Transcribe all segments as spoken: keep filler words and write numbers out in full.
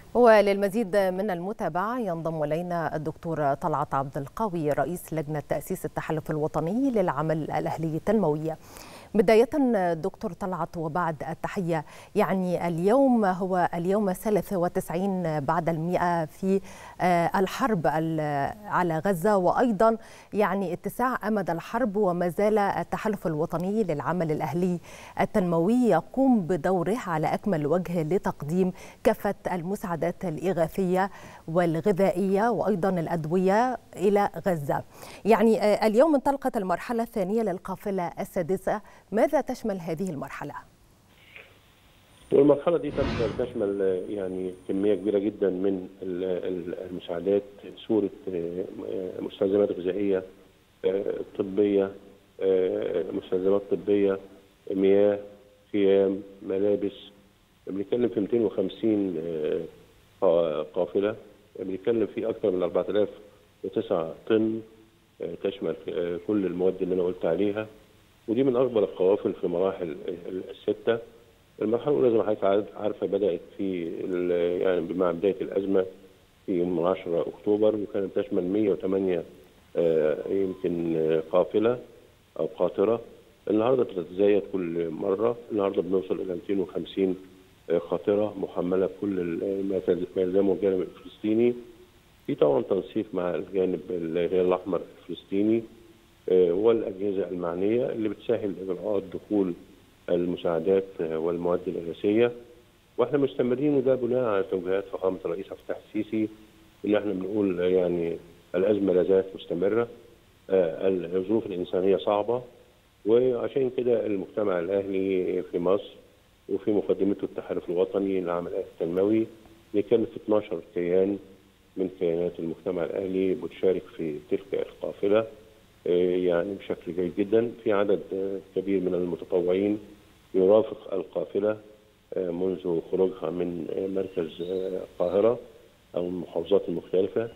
وللمزيد من المتابعة ينضم إلينا الدكتور طلعت عبد القوي رئيس لجنة تأسيس التحالف الوطني للعمل الأهلي التنموي. بداية دكتور طلعت وبعد التحية، يعني اليوم هو اليوم الثالث والتسعين بعد المئة في الحرب على غزة، وأيضا يعني اتساع أمد الحرب، وما زال التحالف الوطني للعمل الأهلي التنموي يقوم بدوره على أكمل وجه لتقديم كافة المساعدات الإغاثية والغذائية وأيضا الأدوية إلى غزة. يعني اليوم انطلقت المرحلة الثانية للقافلة السادسة، ماذا تشمل هذه المرحلة؟ والمرحلة دي تشمل يعني كمية كبيرة جدا من المساعدات، صورة مستلزمات غذائية، طبية، مستلزمات طبية، مياه، خيام، ملابس. بنتكلم في مئتين وخمسين قافلة، بنتكلم في أكثر من أربعة آلاف وتسعة طن، تشمل كل المواد اللي أنا قلت عليها، ودي من أكبر القوافل في مراحل الستة. المرحلة الأولى زي ما حضرتك عارفة بدأت في يعني مع بداية الأزمة في يوم عشرة أكتوبر، وكانت تشمل مئة وثمانية يمكن قافلة أو قاطرة. النهارده بتتزايد كل مرة، النهارده بنوصل إلى مئتين وخمسين قاطرة محملة بكل ما يلزمه الجانب الفلسطيني. في طبعا تنسيق مع الجانب الهلال الأحمر الفلسطيني والأجهزة المعنية اللي بتسهل إجراءات دخول المساعدات والمواد الأساسية، واحنا مستمرين، وده بناء على توجيهات فخامة الرئيس عبد الفتاح السيسي ان احنا بنقول يعني الأزمة لا زالت مستمرة، الظروف الإنسانية صعبة، وعشان كده المجتمع الأهلي في مصر وفي مقدمته التحالف الوطني للعمل الأهلي التنموي بيتكلم في اثناشر كيان من كيانات المجتمع الأهلي بتشارك في تلك القافلة يعني بشكل جيد جدا. في عدد كبير من المتطوعين يرافق القافلة منذ خروجها من مركز القاهرة أو المحافظات المختلفة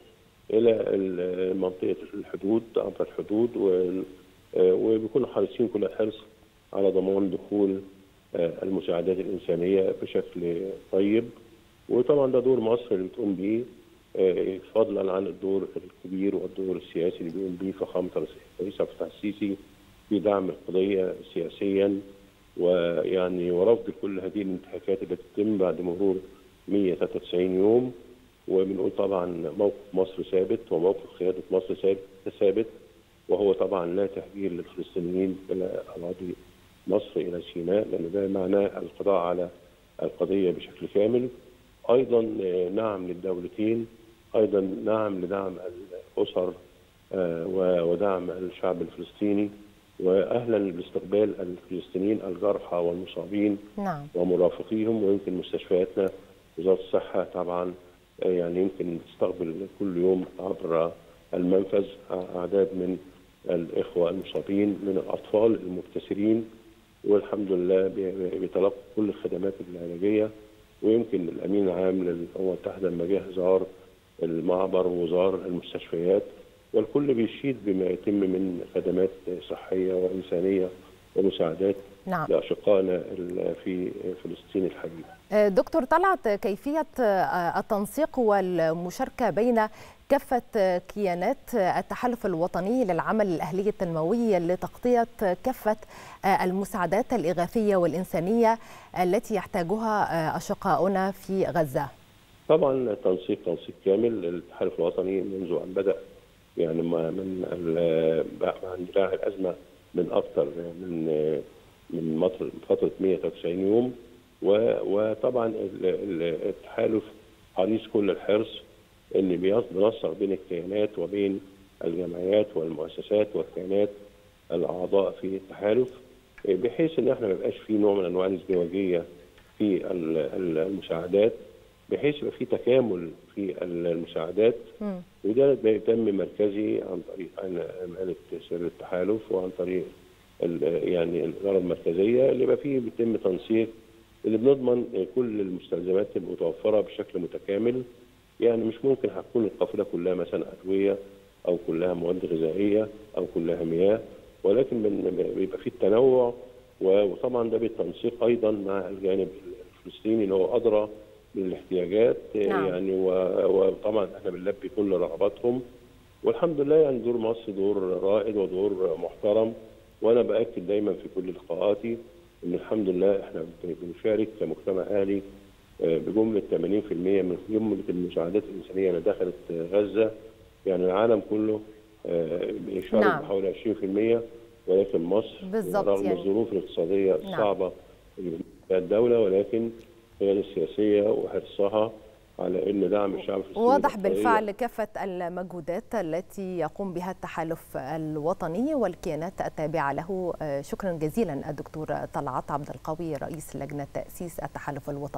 إلى منطقة الحدود عبر الحدود، وبيكونوا حريصين كل الحرص على ضمان دخول المساعدات الإنسانية بشكل طيب. وطبعا ده دور مصر اللي بتقوم بيه فضلا عن الدور الكبير والدور السياسي اللي بيقوم به فخامة الرئيس عبد الفتاح السيسي في دعم القضية سياسيا، ويعني ورفض كل هذه الانتهاكات التي تتم بعد مرور مئة وثلاثة وتسعين يوم. وبنقول طبعا موقف مصر ثابت وموقف قيادة مصر ثابت، وهو طبعا لا تهجير للفلسطينيين إلى أراضي مصر إلى سيناء، لأن ده معناه القضاء على القضية بشكل كامل. أيضا نعم للدولتين، أيضا نعم لدعم الأسر ودعم الشعب الفلسطيني، وأهلا باستقبال الفلسطينيين الجرحى والمصابين نعم. ومرافقيهم. ويمكن مستشفياتنا وزارة الصحة طبعا يعني يمكن تستقبل كل يوم عبر المنفذ أعداد من الإخوة المصابين من الأطفال المبتسرين، والحمد لله بيتلقوا كل الخدمات العلاجية. ويمكن الأمين العام للأمم المتحدة لما جه زار المعبر وزار المستشفيات، والكل بيشيد بما يتم من خدمات صحية وإنسانية ومساعدات نعم. لأشقائنا في فلسطين الحبيبة. دكتور طلعت، كيفية التنسيق والمشاركة بين كافة كيانات التحالف الوطني للعمل الأهلي التنموي لتغطية كافة المساعدات الإغاثية والإنسانية التي يحتاجها أشقاؤنا في غزة؟ طبعا التنسيق تنسيق كامل. التحالف الوطني منذ أن بدأ يعني من اندلاع الأزمة من أكثر من من فترة مئة وثلاثة وتسعين يوم، وطبعا التحالف حريص كل الحرص ان بينسق بين الكيانات وبين الجمعيات والمؤسسات والكيانات الاعضاء في التحالف، بحيث ان احنا ما يبقاش في نوع من انواع الازدواجيه في المساعدات، بحيث يبقى في تكامل في المساعدات. م. وده بيتم مركزي عن طريق امانه سر التحالف وعن طريق يعني الاداره المركزيه اللي يبقى فيه بيتم تنسيق اللي بنضمن كل المستلزمات المتوفره بشكل متكامل. يعني مش ممكن هتكون القافله كلها مثلا ادويه او كلها مواد غذائيه او كلها مياه، ولكن بيبقى فيه التنوع، وطبعا ده بالتنسيق ايضا مع الجانب الفلسطيني اللي هو ادرى من الاحتياجات. نعم. يعني وطبعا احنا بنلبي كل رغباتهم، والحمد لله يعني دور مصر دور رائد ودور محترم. وانا باكد دايما في كل لقاءاتي ان الحمد لله احنا بنشارك كمجتمع اهلي بجمله ثمانين بالمئة من جمله المساعدات الانسانيه اللي دخلت غزه. يعني العالم كله بيشارك نعم. بحوالي عشرين بالمئة، ولكن مصر رغم يعني الظروف الاقتصاديه الصعبه اللي فيها الدوله، ولكن هي السياسيه وحرصها على ان دعم الشعب الفلسطيني. واضح بالفعل كافه المجهودات التي يقوم بها التحالف الوطني والكيانات التابعه له. شكرا جزيلا الدكتور طلعت عبد القوي رئيس لجنه تاسيس التحالف الوطني.